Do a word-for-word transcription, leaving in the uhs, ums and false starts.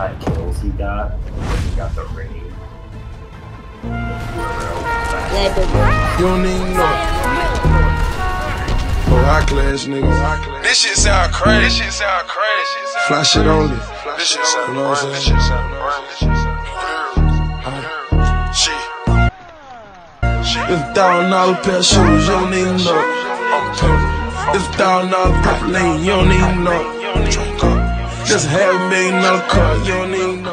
one-time kills he got. He got the raid. You don't even know it. Oh, high class niggas. This shit sound crazy. This shit sound crazy. Fly shit only. This shit sound You know what I'm This saying? shit sound Shit. It's a thousand dollar pair of shoes, you don't even know it. It's a thousand dollar purple lane, you don't even know it. Just a half a million dollar car, you don't even know it.